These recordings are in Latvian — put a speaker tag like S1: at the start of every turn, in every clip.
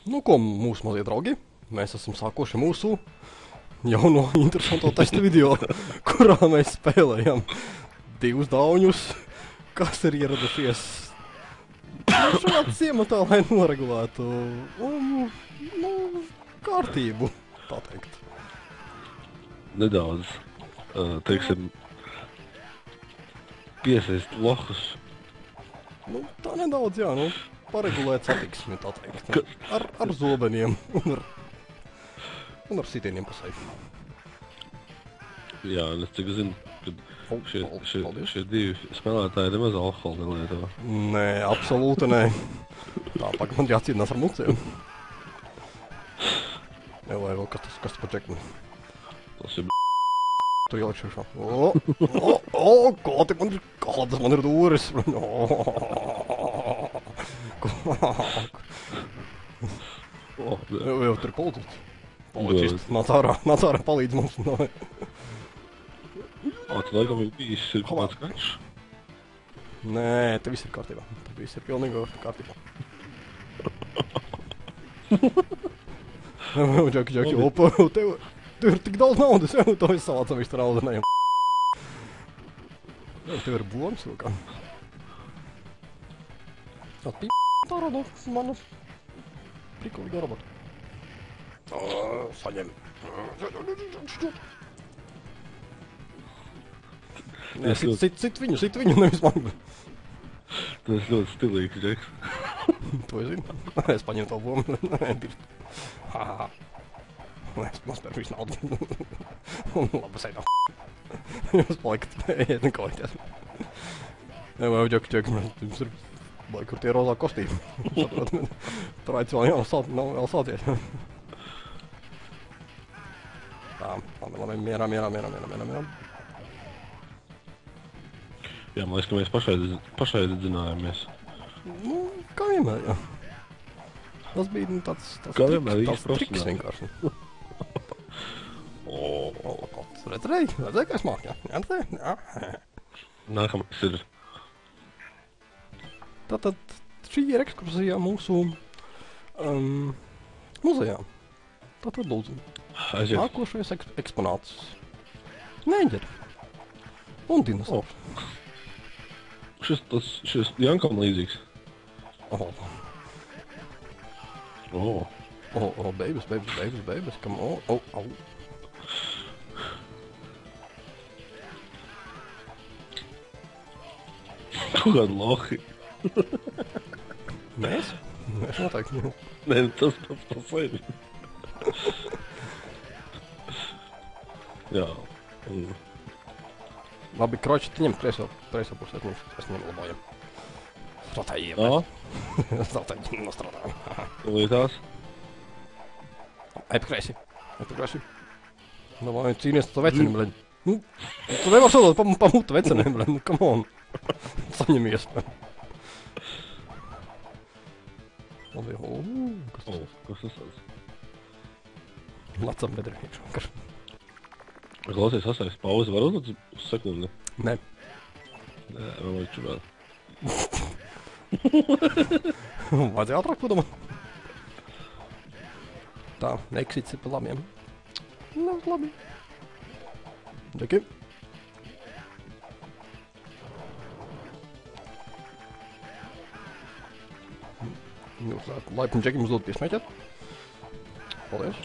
S1: Nu, ko mūsu mazie draugi, mēs esam sākuši mūsu jauno interesanto testa video, kurā mēs spēlējam divus dauņus, kas ir ieradušies šajā ciematā, lai noregulētu kārtību, tā teikt.
S2: Nedaudz, teiksim, piesaist lohus.
S1: Nu, tā nedaudz, jā, nu, paregulēt satiksmi, tā teikt. Ar zobeniem un ar sitieniem pa seju.
S2: Jā, un es cik zinu, kad šie divi spēlētāji nemaz alkoholu nelieto.
S1: Nē, absolūti nē. Tā, pagaid man jācīnās ar muciem. Jā, vai vēl kas tas pa džekni?
S2: Tas ir
S1: Tu ielikšu šo. Kādas man ir dūris? Jau tur ir policists. Policists nāc ārā palīdz mums.
S2: Tu laikam ir bijis kaut kāds karš?
S1: Nē, te viss ir kārtībā. Te viss ir pilnīgi kārtībā. Džeki, opa, tev ir tik daudz naudas, jau to es savācam visu raudanējumu. Tev ir blogs vēl kā. Tā rada manu prikulīgo robotu. Saņem. Nē, sit viņu, nevis man.
S2: Tas ļoti stilīgs, Džeks.
S1: To es zinu. Es paņemu to blomu. Nē, dirst. Es nospēru visu naudu. Un labi, sēdā. Jūs palikat ēd nekauties. Jā, vai Džeki, jums ir baigi, kur tie rozā kostīmi. Tur aic vēl vēl sācies. Tā, labi, mierā.
S2: Jā, man liekas, ka mēs pašaizdzinājāmies.
S1: Nu, kā vienmēr, jā. Tas bija tāds triks vienkārši. Redzēji, kā es māku, jā?
S2: Nākamais ir.
S1: Tātad šī ir ekskursija mūsu muzejā. Tātad lūdzu.
S2: Aiziet.
S1: Nākošais eksponāts. Neģeri. Un dinosaurs.
S2: Šis Jankam līdzīgs.
S1: Babies, come on.
S2: Kaut kādi lohi.
S1: Mēs noteikti.
S2: Nē, tas sevi. Jā.
S1: Labi, kroči, tu ņem kreiso pusē, mēs ņem labojam. Stratēģiem.
S2: Jā.
S1: Stratēģiem nostrādājam.
S2: Līdās.
S1: Ej pa kreisi. Davai, cīnies tu veceni, bļaļ. Nu, tu nevar sodot pa mutu veceniem, bļaļ. Nu, come on. Saņemies. Labi, kas tas?
S2: Kas tas tāds?
S1: Lecam bedri iekšā.
S2: Klausies, atstājas pauzi, var uzlūdzu uz sekundi?
S1: Nē.
S2: Nē, vēl vajag čurāt.
S1: Vajadzēja ātrāk padomāt. Tā, eksits ir pa labiem. Nav labi. Džeki. Jūs laipni Džekim uzdot piesmēķēt. Paldies.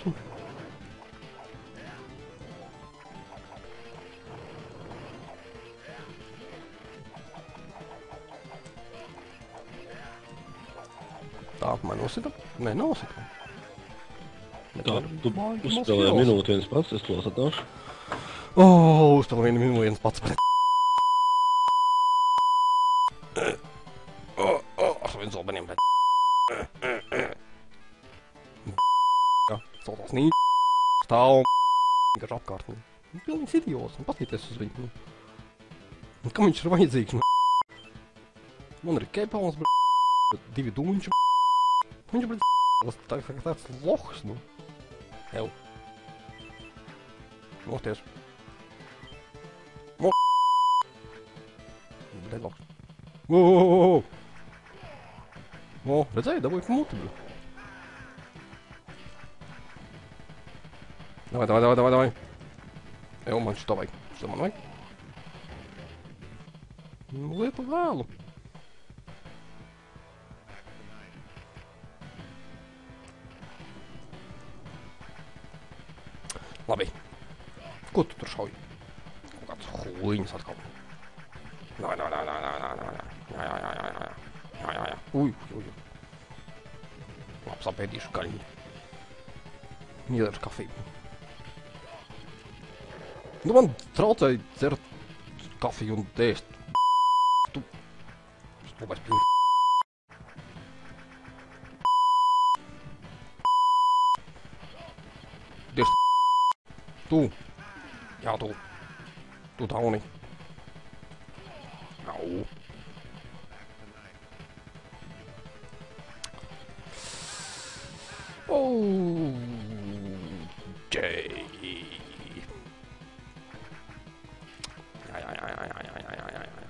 S1: Tā, man nosita? Nē, nosita.
S2: Tā, tu uzspēlēji minūti viens pats, es to atnāšu.
S1: Uzspēlēji minūti viens pats. Ar saviem zobeniem, Sautos nī. Stāv vienkārši apkārt. Pilnīgs idiots, un paskaties uz viņu. Kam viņš ir vajadzīgs? Man ir kepauns, divi duņči. Viņš ir tāds lohs, nu. Ew. Nosties. Bļaļ, lohs. Redzēji, dabūju pa muti, bļaļ. Давай. Man šito vajag. Šito man vajag. Lieta vēlu. Labi. Ko tu tur šauji? Kaut kāds huliņas atkal. Jā. Uj. Labi, sapēdīšu gaļiņu. Iedara kafiju. Nu, man traucēja dzert kafiju un ēst. Tu... Stulbais pīn... Dievs... Tu... Jā, tu... Tu tauni. Au. Oh... Jay... Jā.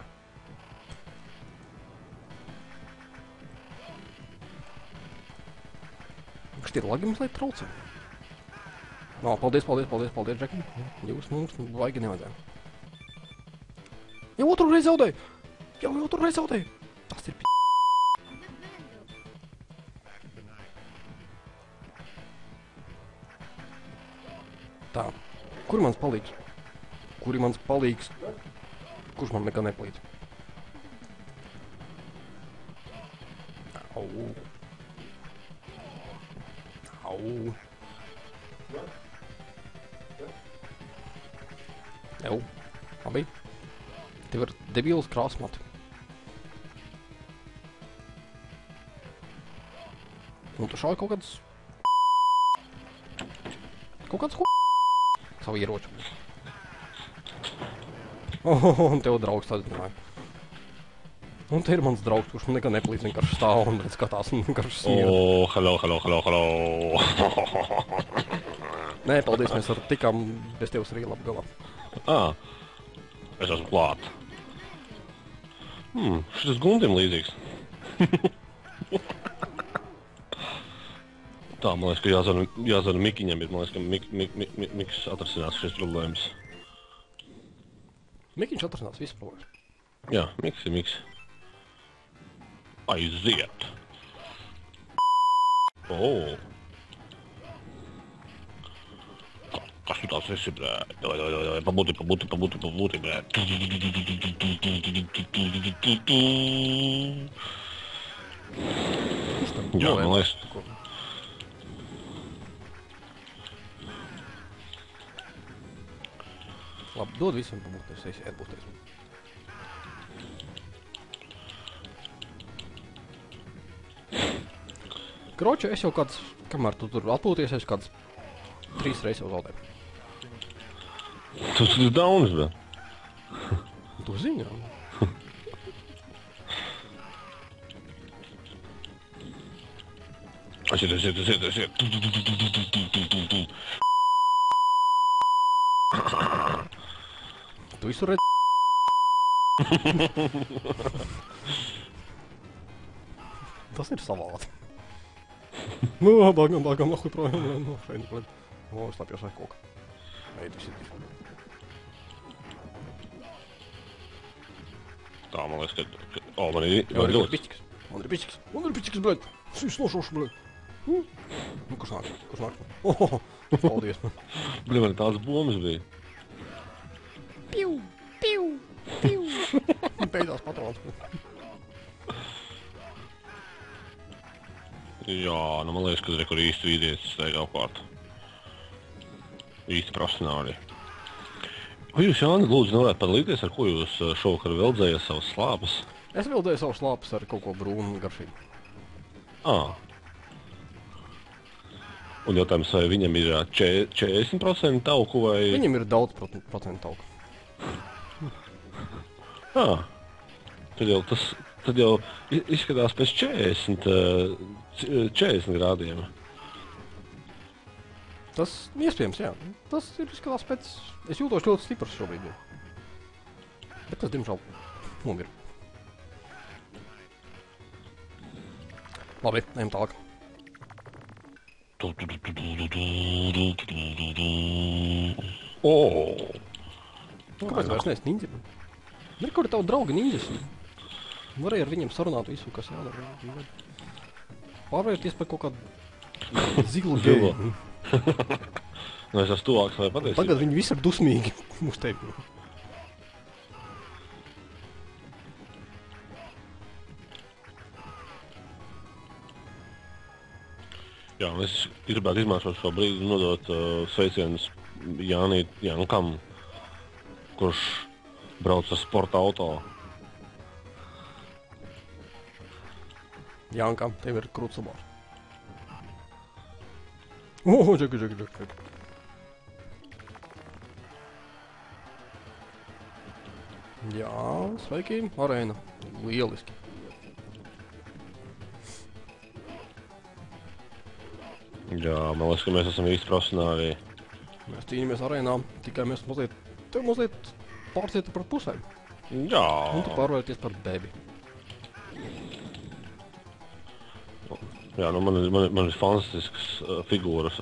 S1: Šķiet lagi mums lai traucē. Nā, paldies, Džeki. Jūs mums vajag nevajadzēja. Jau otru reizi zaudēju! Tas ir p***. Tā, kuri mans palīgs? Kurš man nekā nepalīdz? Au. Jau, labi. Tev ir debīls krāsmati. Un tu šauj kaut kāds... savu ieroču. Un tev draugs tāds domāja. Un te ir mans draugs, kurš man nekā nepalīdz, vienkārši stāv un skatās un vienkārši smier.
S2: Hello.
S1: Nē, paldies, mēs tikām bez tevis arī labi galā.
S2: Es esmu klāt. Šitas Gundim līdzīgs. Tā, man liekas, ka jāzana Mikiņam ir, man liekas, ka Miks atrasinās šīs problēmas.
S1: Mikiņš atrasinās visas problēmas.
S2: Jā, Miks. Aiziet. Kas tu tās esi, brēd? Pabūti, brēd. Jā, man liekas.
S1: Labi, dod visiem pabūties, esi atbūties. Kroču, es jau kāds, kamēr tu tur atpūties, es kāds 3 reizes jau zaudēju.
S2: Tu esi daunis, brēd.
S1: Tu zini, jā.
S2: Aiziet.
S1: Tu visu redz... Tas ir savādi. Bāgam, nahuj projām, no šeit, blēd. Es lapjos vai koka. Ej, tu sitīs.
S2: Tā, man liekas, ka... man ir
S1: bišķiks. Man ir bišķiks, blēd. Es nošaušu, blēd. Nu, kurš nāk? Paldies.
S2: Bļi, man tās bombas bija.
S1: Piu. Beidzās patrons.
S2: Jā, nu man liekas, ka tur īsti vīdietis steigā apkārt. Īsti profesionāli. Vai jūs, Jāni, lūdzu nevarētu padalīties, ar ko jūs šovakar veldzējāt savas slāpes?
S1: Es veldzēju savas slāpes ar kaut ko brūnu un garšīgu.
S2: Un jautājums, vai viņam ir 40% tauku vai...
S1: Viņam ir daudz procentu tauku.
S2: Tad jau izskatās pēc 40 grādiem.
S1: Tas iespējams, jā. Tas ir izskatās pēc... Es jūtos ļoti stiprs šobrīd. Bet tas, diemžēl, nomir. Labi, ejam tālāk.
S2: O!
S1: Kāpēc vairs neesi ninja? Ir kur tavu draugu ninjas? Varēja ar viņiem sarunāt visu, kas jādara. Pārvērties par kaut kādu ziglu geju.
S2: Nu, es esmu tuvāks vai patiesībā.
S1: Tagad viņi visi ir dusmīgi uz tevi.
S2: Jā, un es gribētu izmantot šo brīdi un nodot sveicienus Jankam, kurš brauc ar sporta auto.
S1: Janka, tev ir krūts labārs. Čeki. Jā, sveiki, arēna. Lieliski.
S2: Jā, man liekas, ka mēs esam īsti profesionāli.
S1: Mēs cīnāmies arēnā, tikai mēs mazliet pārcieta par pusēm.
S2: Jā.
S1: Un tu pārvērties par bebi.
S2: Jā, nu man ir fantastisks figūras.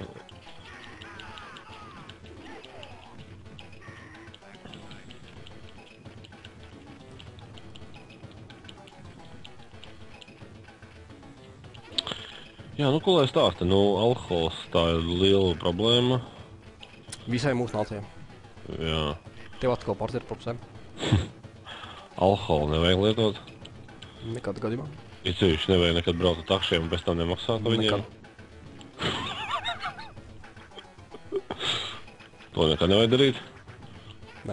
S2: Jā, nu ko lai stāsta? Nu, alkohols tā ir liela problēma.
S1: Visai mūsu nācijai.
S2: Jā.
S1: Tev atkal pārcieta par pusēm.
S2: Alkoholu nevajag lietot.
S1: Nekāda gadījumā.
S2: Ir cevišķi nevajag nekad braukt ar takšiem un pēc tam nemaksāt par viņiem. To nekad nevajag darīt.
S1: Nē.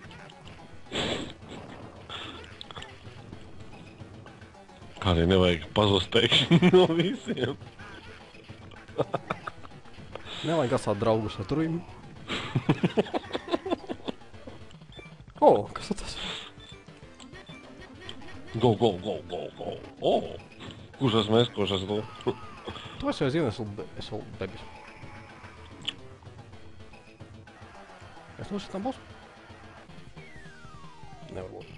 S2: Kā arī nevajag pazust pēkšņi no visiem.
S1: Nevajag atstāt draugus ar turīm. O, kas tas?
S2: Go! O! Kurš esmu es, kurš esmu tu?
S1: Tu esi jau zini, es vēl bebis. Es nositām būs? Nevar būt.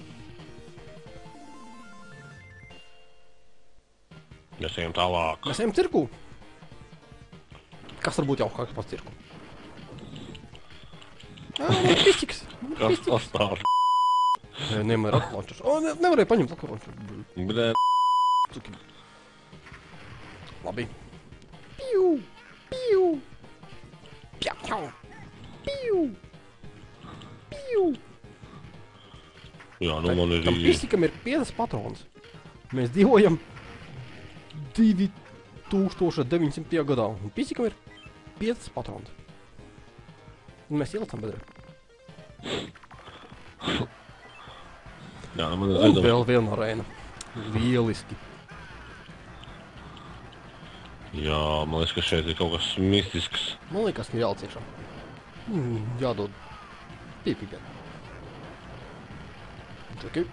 S2: Mēs ejam tālāk.
S1: Mēs ejam cirku. Kas var būt jaukāks par cirku? Pistiks.
S2: Kas tas tāds?
S1: Nevar atklāčus. O, nevarēja paņemt atklāčus.
S2: Blē.
S1: Cuki. Labi. Piu. Pjau. Piu.
S2: Jā, nu man ir...
S1: Tam pistikam ir 5 patronas. Mēs dzīvojam 2900. gadā. Un pistikam ir 5 patronas. Un mēs ielicam bedrē.
S2: Jā, nu man ir
S1: Un
S2: aizdomās.
S1: vēl viena arēna. Lieliski.
S2: Jā, man liekas, ka šeit ir kaut kas mistisks.
S1: Man liekas, ka jālciešā. Jādod pīpīgēt. Čeki.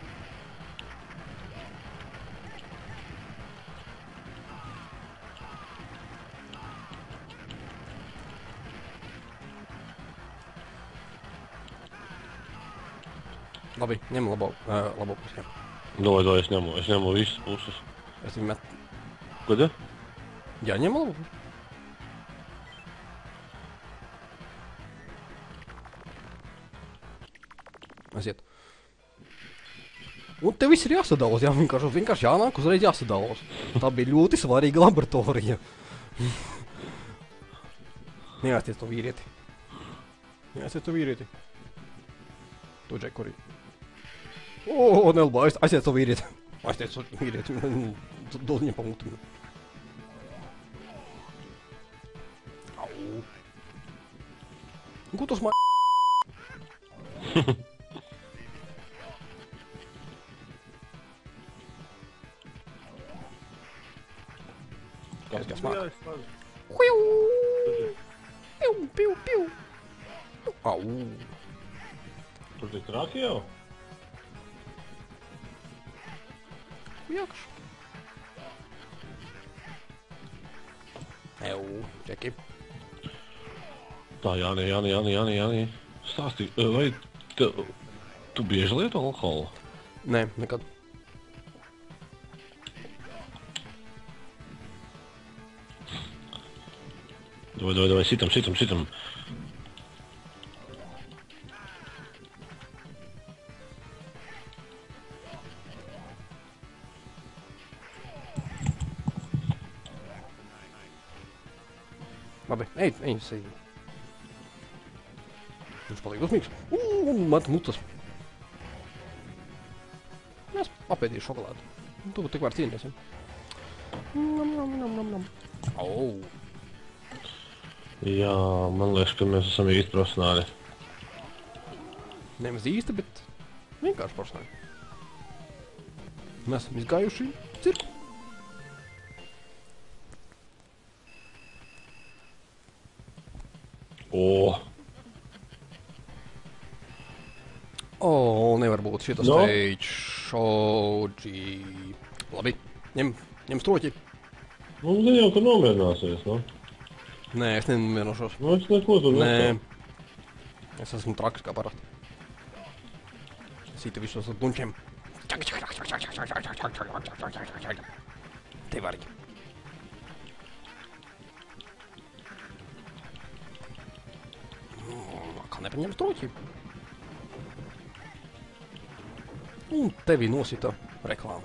S1: Labi, ņem labo pusi.
S2: Dod, es ņemu visas puses.
S1: Es viņu met.
S2: Ko te?
S1: Jā, ņem labo pusi. Aiziet. Un tev viss ir jāsadalās, jā, vienkārši jānāk uzreiz jāsadalās. Tā bija ļoti svarīga laboratorija. Neaizties to vīrieti. Tu, Džekurī. O, nelabā, aiziet to vīrieti. Aiziet to vīrieti. Dod viņam pamutu. Au. Ko tas man... Kas māk? Piu. Au.
S2: Tur tik traki jau?
S1: Jakš. Ew, Džeki.
S2: Tā, Jāni. Stāstī, vai tu bieži lieto alkoholu?
S1: Nē, nekad.
S2: Давай, sitam.
S1: Labi, ej, sēdi. Viņš paliek dusmīgs. Man mutas. Es apēdīju šokolādi. Tu tikmēr cīnies, ja? Nom. Au.
S2: Jā, man liekas, ka mēs esam īsti profesionāli.
S1: Nemaz īsti, bet vienkārši profesionāli. Mēs esam izgājuši cirku. Nevar būt šita stage. Labi, ņem stroķi.
S2: Nu, zin jau, ka nomierināsies, no?
S1: Nē, es nemierināšos.
S2: Nu, es neko tur
S1: Nē. Es esmu traks kā parasti. Sīta visos ar dunčiem. Tev arī. Kā nepaņem stroķi? Un tevi nosita reklāma.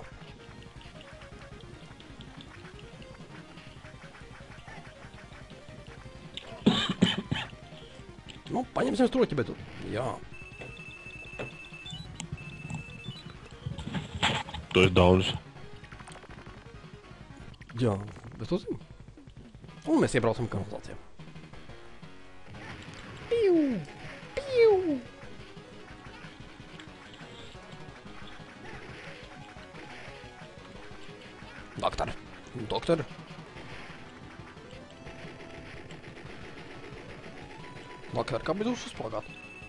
S1: Nu, paņemsim stroķi, bet... Jā.
S2: Tu esi daudz.
S1: Jā, bet tu zini. Un mēs iebraucam kanalizācijā. Piu! Doktor. Vakar kā bija uz spagātu.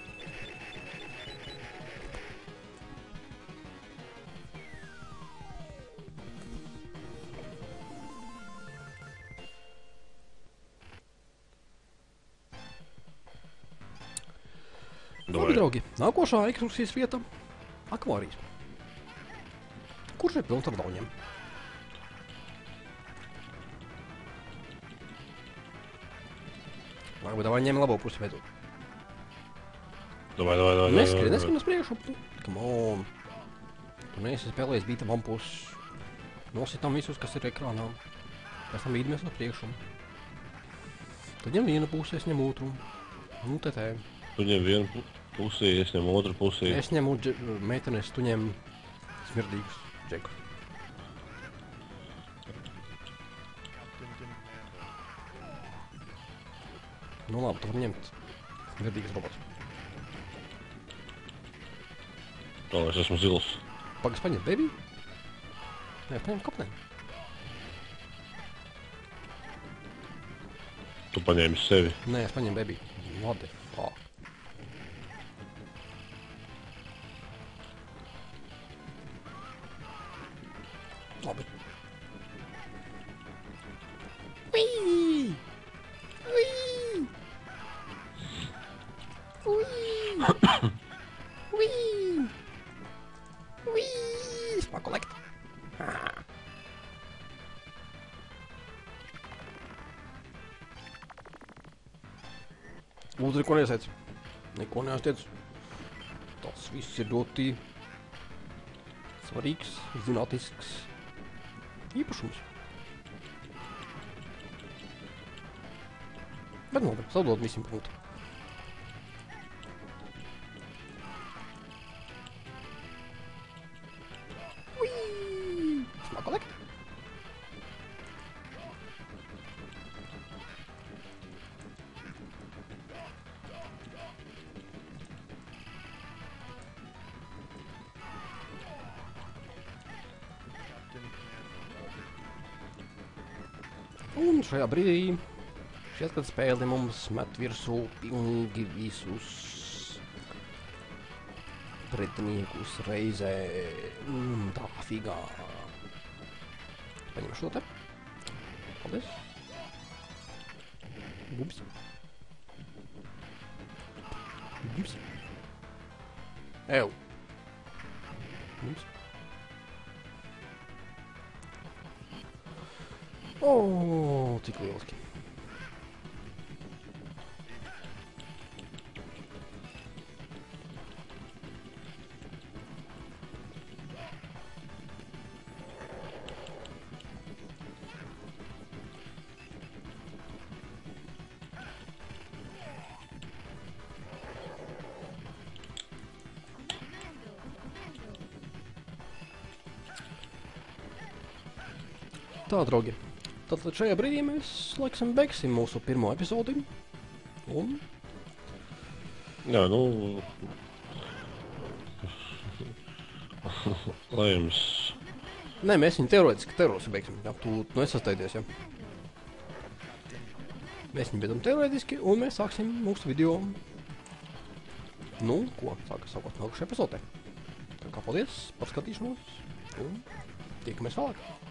S1: Labi, draugi, nākošā ekskursijas vieta – akvārijas. Kurš ir pilns ar dauņiem? Labi, davai ņem labo pusi beidzot.
S2: Davai.
S1: Neskrien uz priekšu. Come on. Tu neesi spēlējis bīta vampus. Nositam visus, kas ir ekrānā. Pēc tam bīdamies uz priekšu. Tad ņem vienu pusi, es ņem otru. Nu, te.
S2: Tu ņem vienu pusi, es ņem otru pusi.
S1: Es ņemu meitenes, tu ņem smirdīgus džekus. Nu labi, tu var ņemt smirdīgas robots.
S2: Tā, es esmu zils.
S1: Pagas paņem baby? Nē, paņem kapnē.
S2: Tu paņēmi sevi.
S1: Nē, es paņem baby. What the fuck? Labi. Whee! Smart collect. Lūdzu, neko nesēc. Neko neaiztiec. Tas viss ir ļoti svarīgs, zinātnisks īpašums. Bet labi, sadot visiem punktu. Smart collect. Un šajā brīdī šķiet, kad spēle mums met virsū pilnīgi visus pretiniekus reizē. Tā figā. Paņem šo te. Paldies. Ups. Ups. Ew. Ups. O, cik lieliski. Tā, draugi. Tātad šajā brīdī mēs, laikam, beigsim mūsu pirmo epizodi. Un...
S2: Jā, nu... Lai jums...
S1: Nē, mēs viņu teorētiski beigsim. Jā, tu nesasteidies, jā. Mēs viņu beidzam teorētiski, un mēs sāksim mūsu video. Nu, ko? Sākot nākušajā epizodē. Tā kā paldies par skatīšanos, un tiekamies vēlāk.